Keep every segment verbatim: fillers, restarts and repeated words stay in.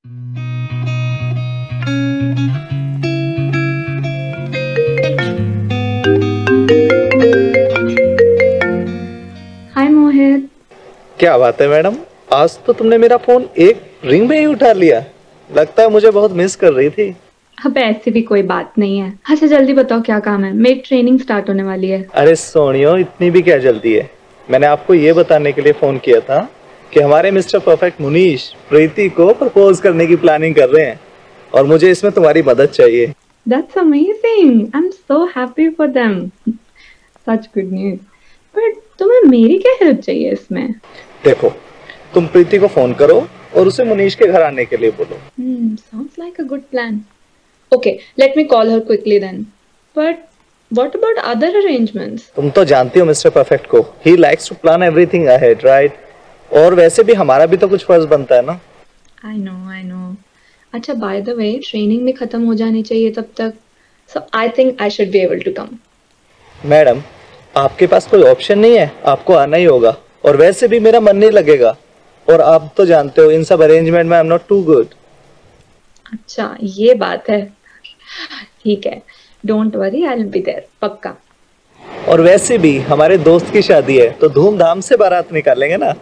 हाय मोहित। क्या बात है मैडम, आज तो तुमने मेरा फोन एक रिंग में ही उठा लिया। लगता है मुझे बहुत मिस कर रही थी। अब ऐसी भी कोई बात नहीं है। अच्छा जल्दी बताओ क्या काम है, मेरी ट्रेनिंग स्टार्ट होने वाली है। अरे सोनियो, इतनी भी क्या जल्दी है। मैंने आपको ये बताने के लिए फोन किया था कि हमारे मिस्टर परफेक्ट मुनीश प्रीति को प्रपोज करने की प्लानिंग कर रहे हैं और मुझे इसमें तुम्हारी मदद चाहिए। That's amazing. I'm so happy for them. Such good news. But तुम्हें मेरी क्या हेल्प चाहिए इसमें? देखो, तुम प्रीति को फोन करो और उसे मुनीश के घर आने के लिए बोलो। Hmm, sounds like a good plan. Okay, let me call her quickly then. But what about other arrangements? तुम तो जानती हो मिस्टर परफेक्ट को, he likes to plan everything ahead, right? और वैसे भी हमारा भी तो कुछ फर्ज बनता है ना। I know, I know. अच्छा, by the way, ट्रेनिंग भी खत्म हो जानी चाहिए तब तक. So I think I should be able to come. Madam, आपके पास कोई ऑप्शन नहीं है, आपको आना ही होगा। और वैसे भी मेरा मन नहीं लगेगा और आप तो जानते हो इन सब अरेंजमेंट में I am not too good. अच्छा ये बात है, ठीक है, don't worry, I will be there, पक्का। और वैसे भी हमारे दोस्त की शादी है तो धूमधाम से बारात निकालेंगे ना।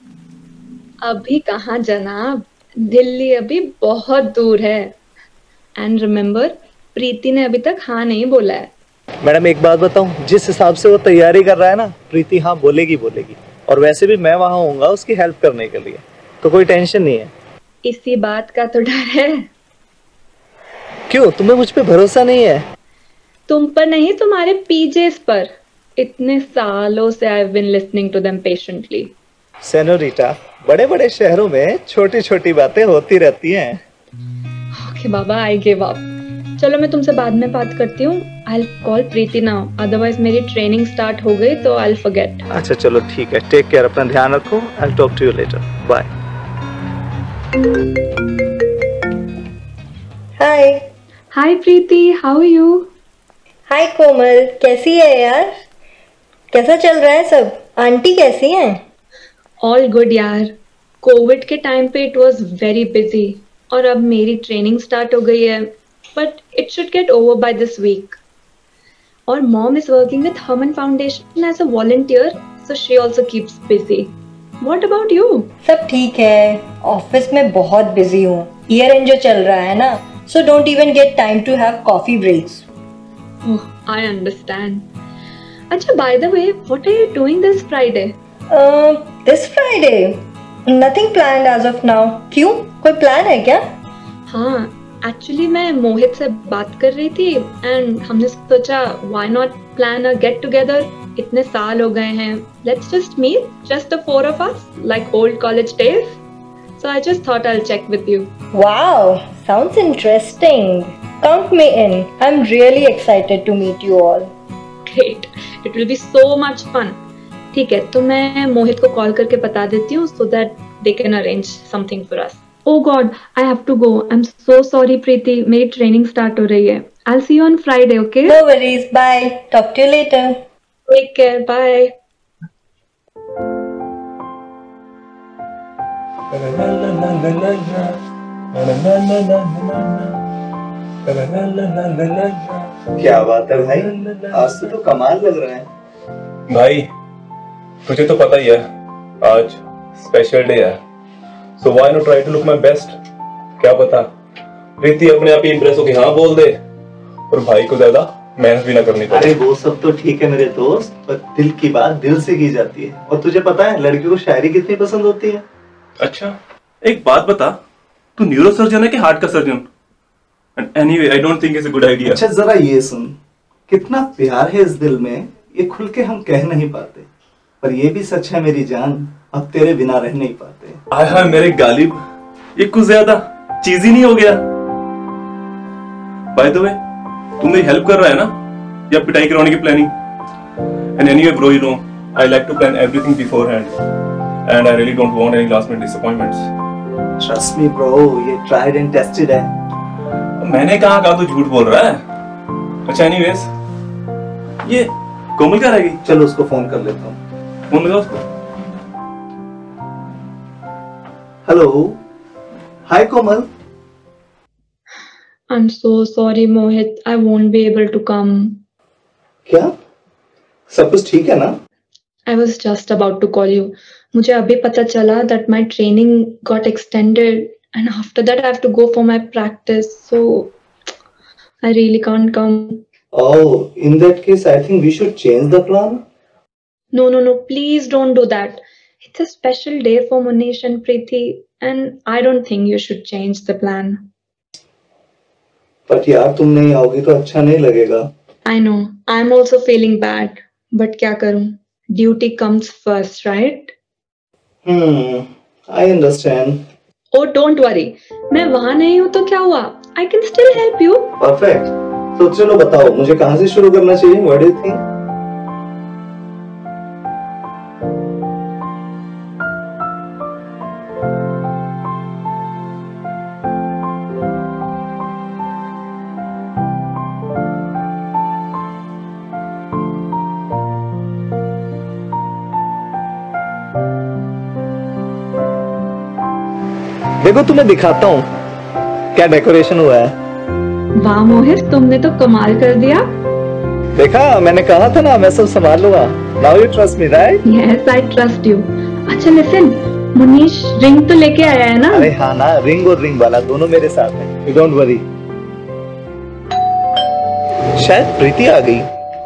अभी कहाँ जनाब, दिल्ली अभी बहुत दूर है। एंड रिमेम्बर, प्रीति ने अभी तक हाँ नहीं बोला है। मैडम एक बात बताऊं, जिस हिसाब से वो तैयारी कर रहा है ना, प्रीति हाँ बोलेगी बोलेगी। और वैसे भी मैं वहां होऊंगा उसकी हेल्प करने के लिए, तो कोई टेंशन नहीं है। इसी बात का तो डर है। क्यों, तुम्हें मुझ पे भरोसा नहीं है? तुम पर नहीं, तुम्हारे पीजेस पर। इतने सालों से I have been listening to them patiently. Senorita, बड़े बड़े शहरों में छोटी छोटी बातें होती रहती हैं। ओके बाबा, आई गिव अप। चलो मैं तुमसे बाद में बात करती हूँ। I will call Preeti now, otherwise मेरी ट्रेनिंग स्टार्ट हो गई तो आई विल फॉरगेट। अच्छा चलो ठीक है, टेक केयर, अपना ध्यान रखो। I will talk to you later, bye. Hi. Hi Preeti, how are you? Hi Komal, कैसी है यार? कैसा चल रहा है सब? आंटी कैसी हैं? ऑल गुड यार। कोविड के टाइम पे इट वाज वेरी बिजी और अब मेरी ट्रेनिंग स्टार्ट हो गई है, but it should get over by this week. और mom is working with Herman foundation as a volunteer, so she also keeps busy. What about you? सब ठीक है, ऑफिस में बहुत बिजी हूँ। ईयर एंड जो चल रहा है ना, so don't even get time to have coffee breaks. Oh, I understand. अच्छा, by the way, what are you doing this Friday? This Friday nothing planned as of now. क्यों, कोई plan है क्या? हाँ, एक्चुअली मैं मोहित से बात कर रही थी एंड हमने सोचा why not plan a get together. इतने साल हो गए हैं, let's just meet, just the four of us, like old college days. So I just thought I will check with you. Wow, sounds interesting. Count me in. I'm really excited to meet you all. Great. It will be so much fun. ठीक है, तो मैं मोहित को call करके बता देती हूँ so that they can arrange something for us. Oh God, I have to go. I'm so sorry प्रीति, मेरी ट्रेनिंग स्टार्ट हो रही है। I'll see you on Friday, okay? No worries. Bye. Talk to you later. Take care. Bye. क्या बात है भाई, आज तो, तो कमाल लग रहा है। भाई तुझे तो पता ही है आज स्पेशल डे है, so why not try to look my best. क्या पता प्रीति अपने आप ही इंप्रेस होके हाँ बोल दे और भाई को ज्यादा मेहनत भी ना करनी पड़े। अरे वो सब तो ठीक है मेरे दोस्त, पर दिल की बात दिल से की जाती है। और तुझे पता है लड़कियों को शायरी कितनी पसंद होती है। अच्छा एक बात बता, तू न्यूरो सर्जन है कि हार्ट का surgeon? Anyway I don't think it's a good idea. अच्छा जरा ये सुन, कितना प्यार है इस दिल में, ये खुल के हम कह नहीं पाते। पर ये भी सच है मेरी जान, अब तेरे बिना रह नहीं पाते। आय हाय मेरे गालिब, ये कुछ ज्यादा चीजी नहीं हो गया? बाय द वे तू मेरी हेल्प कर रहा है ना या पिटाई करवाने की planning? And anyway bro, you know I like to plan everything beforehand and I really don't want any last minute disappointments. Trust me bro, ये ट्राइड एंड टेस्टेड है। मैंने कहा कहा तू झूठ बोल रहा है। अच्छा एनीवेज, ये कोमल क्या रहेगी? चलो उसको फोन कर लेता हूँ। फोन लगा उसको। Hello. Hi Komal. I'm so sorry, Mohit. I won't be able to come. क्या? सब कुछ ठीक है ना? I was just about to call you. मुझे अभी पता चला that my training got extended and after that I have to go for my practice. So I really can't come. Oh, in that case, I think we should change the plan. No, no, no. Please don't do that. It's a special day for Munish and Preeti, and I don't think you should change the plan. But यार तुम नहीं आओगी तो अच्छा नहीं लगेगा. I know. I'm also feeling bad. But क्या करूं? Duty comes first, right? Hmm, I understand. Oh, don't worry. मैं वहाँ नहीं हूँ तो क्या हुआ? I can still help you. Perfect. तो चलो बताओ मुझे कहाँ से शुरू करना चाहिए? What do you think? देखो तुम्हें दिखाता हूँ क्या डेकोरेशन हुआ है. वाह मोहित, तुमने तो कमाल कर दिया. देखा, मैंने कहा था ना मैं सब संभाल लूंगा. Now you trust me, right? Yes, I trust you. अच्छा listen, मुनीश रिंग तो लेके आया है ना? अरे हाँ ना, रिंग और रिंग वाला दोनों मेरे साथ हैं. You don't worry. शायद प्रीति आ गई.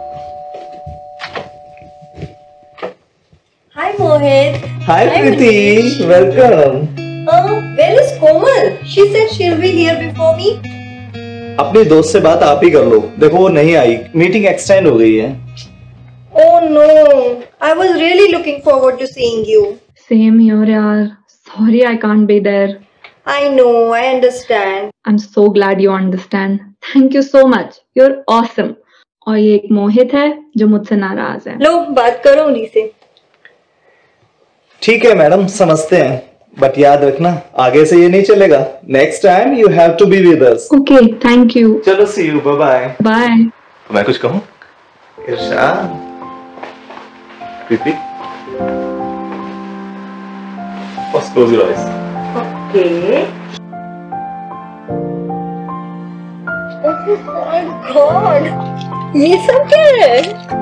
Hi Mohit. Hi Preeti, welcome. Uh, where is Komal? She said she'll be here before me. अपने दोस्त से बात आप ही कर लो. देखो वो नहीं आई, मीटिंग एक्सटेंड हो गई है. Oh no, I was really looking forward to seeing you. Same here यार. Sorry I can't be there. I know, I understand. I'm so glad you understand. Thank you so much. You're awesome. और ये एक मोहित है जो मुझसे नाराज है. लो बात करो उन्हीं से. ठीक है मैडम, समझते हैं. बट याद रखना आगे से ये नहीं चलेगा. Next time you have to be with us. Okay, thank you. चलो see you, bye bye. Bye. मैं कुछ कहूँ? इरशाद. प्रीति, first close your eyes. Okay. Oh God, ये सब क्या है?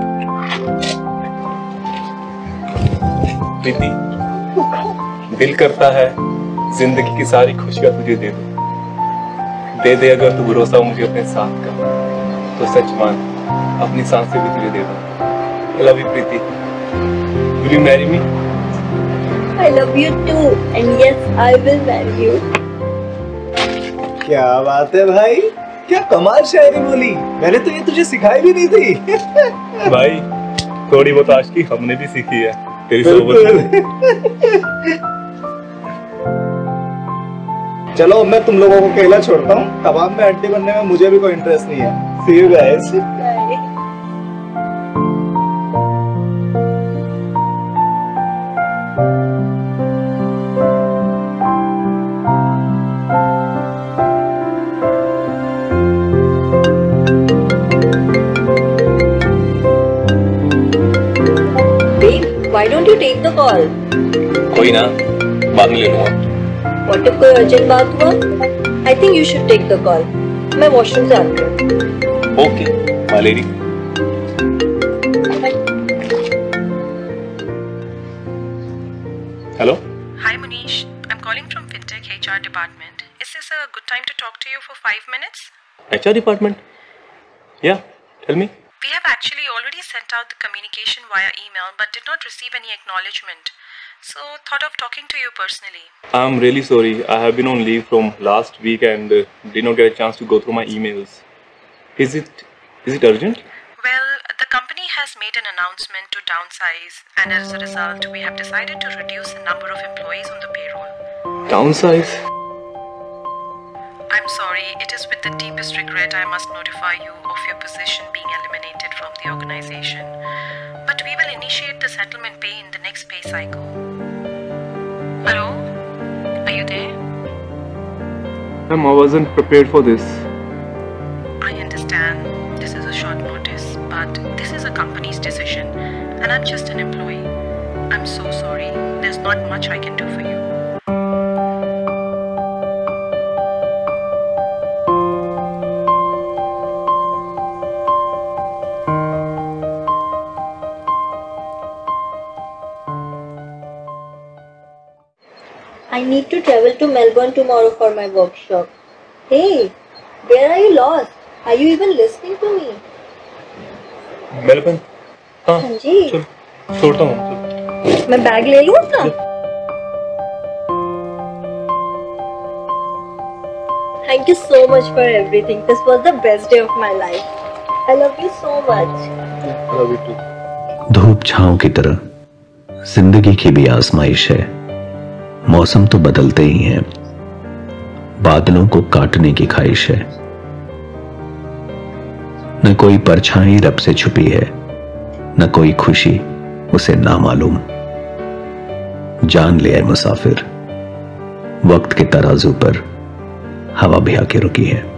प्रीति, दिल करता है जिंदगी की सारी खुशियां तुझे दे दूं. दे दे अगर तू भरोसा मुझे अपने साथ का, तो सच मान अपनी सांसें भी तुझे दे दूं. I love you Preeti. Will you marry me? I love you too, and yes, I will marry you. क्या बात है भाई, क्या कमाल शायरी बोली. मैंने तो ये तुझे सिखाई भी नहीं थी. भाई थोड़ी बहुत आशिकी हमने भी सीखी है तेरी सोबत. चलो मैं तुम लोगों को अकेला छोड़ता हूँ. कबाब में हड्डी बनने में मुझे भी कोई इंटरेस्ट नहीं है. See you guys. Babe, why don't you take the call? कोई ना, बाद में ले लूंगा. What if कोई अर्जेंट बात हुआ? I think you should take the call. मैं वॉशरूम से आती हूँ. Okay, my lady. Hello? Hi Munish, I'm calling from FinTech H R department. Is this a good time to talk to you for five minutes? H R department? Yeah, tell me. We have actually already sent out the communication via email but did not receive any acknowledgement. So thought of talking to you personally. I'm really sorry. I have been on leave from last week and uh, did not get a chance to go through my emails. Is it is it urgent? Well, the company has made an announcement to downsize and as a result we have decided to reduce the number of employees on the payroll. Downsize? I'm sorry, it is with the deepest regret I must notify you of your position being eliminated from the organization. But we will initiate the settlement pay in the next pay cycle. Hello? Are you there? Ma'am, I wasn't prepared for this. I understand this is a short notice, but this is a company's decision and I'm just an employee. I'm so sorry. There's not much I can do for you. I need to travel to Melbourne tomorrow for my workshop. Hey, where are you lost? Are you even listening to me? Melbourne? हाँ हाँ जी। चल छोड़ता हूँ चल। मैं bag ले लूँ अपना? Thank you so much for everything. This was the best day of my life. I love you so much. Love you too. धूप छांव की तरह जिंदगी की भी आजमाइश है। मौसम तो बदलते ही हैं, बादलों को काटने की ख्वाहिश है। न कोई परछाई रब से छुपी है, न कोई खुशी उसे नामालूम। जान ले आए मुसाफिर, वक्त के तराजू पर हवा भी आके रुकी है।